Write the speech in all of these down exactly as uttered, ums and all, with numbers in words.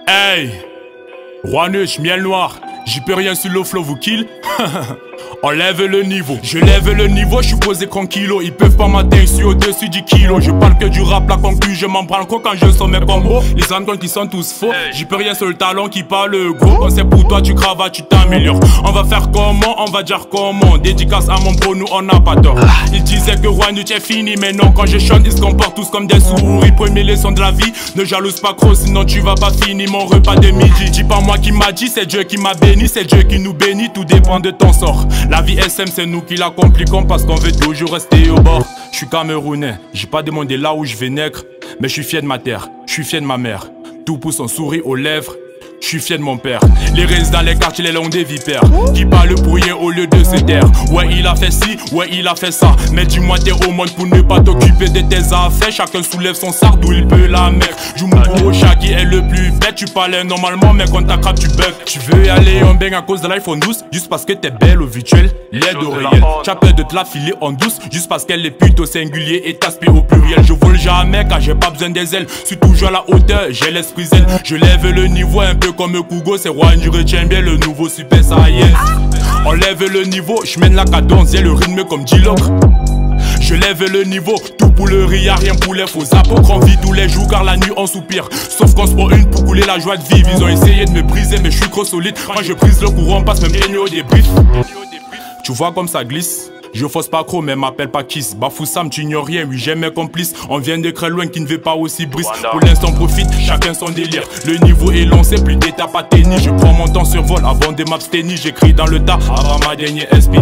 Hey, Rouanuch, miel noir, j'y peux rien sur le flow vous kill. On lève le niveau, je lève le niveau, je suis posé tranquillo. Ils peuvent pas m'atteindre, je suis au-dessus du kilo. Je parle que du rap, la conclue, je m'en branle quoi quand je sors mes combos. Les angles qui sont tous faux, j'y peux rien sur le talon qui parle gros. Quand c'est pour toi, tu cravates, tu t'améliores. On va faire comment, on va dire comment. Dédicace à mon bro, nous on n'a pas tort. Ils disaient que Rouanuch est fini, mais non, quand je chante, ils se comportent tous comme des souris. Premier leçon de la vie, ne jalouse pas trop, sinon tu vas pas finir mon repas de midi. Dis pas moi qui m'a dit, c'est Dieu qui m'a béni, c'est Dieu qui nous bénit, tout dépend de ton sort. La vie S M, c'est nous qui la compliquons parce qu'on veut toujours rester au bord. Je suis camerounais, j'ai pas demandé là où je vais naître, mais je suis fier de ma terre, je suis fier de ma mère. Tout pousse en souris aux lèvres. Je suis fier de mon père. Les restes dans les quartiers, les longs des vipères qui parlent pour rien au lieu de se taire. Ouais, il a fait ci, ouais, il a fait ça. Mais dis-moi, t'es au monde pour ne pas t'occuper de tes affaires. Chacun soulève son sard d'où il peut la mettre. Joue mon au chat qui est le plus bête. Tu parlais normalement, mais quand t'attrapes, tu bugs. Tu veux y aller en bang à cause de l'iPhone douze, juste parce que t'es belle au virtuel, l'aide au réel. T'as peur de te la filer en douce, juste parce qu'elle est plutôt singulier et t'aspires au pluriel. Je vole jamais car j'ai pas besoin des ailes. Suis toujours à la hauteur, j'ai l'esprit zen. Je lève le niveau un peu comme Kugo, c'est Rouanuch, retiens bien le nouveau Super Saiyan. On lève le niveau, je mène la cadence, j'ai le rythme comme G-Lock. Je lève le niveau, tout pour le riz, y'a rien pour les faux apôtres. On vit tous les jours car la nuit on soupire. Sauf qu'on se prend une pour couler la joie de vivre. Ils ont essayé de me briser mais je suis trop solide. Quand je brise le courant, on passe même les nuits au débrief. Tu vois comme ça glisse. Je force pas trop mais m'appelle pas Kiss. Bafoussam tu ignores rien, oui j'ai mes complices. On vient de très loin qui ne veut pas aussi brise. Pour l'instant profite, chacun son délire. Le niveau est long, c'est plus d'étapes à tenir. Je prends mon temps sur vol avant de m'abstenir. J'écris dans le tas avant ma dernière S P.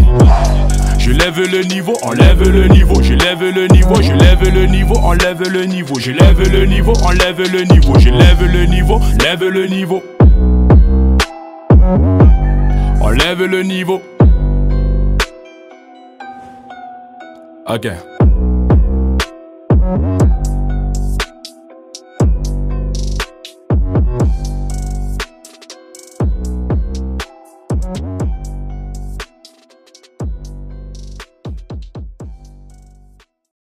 Je lève le niveau, on lève le niveau. Je lève le niveau, je lève le niveau, on lève le niveau. Je lève le niveau, on lève le niveau. Je lève le niveau, lève le niveau. On lève le niveau. Ok.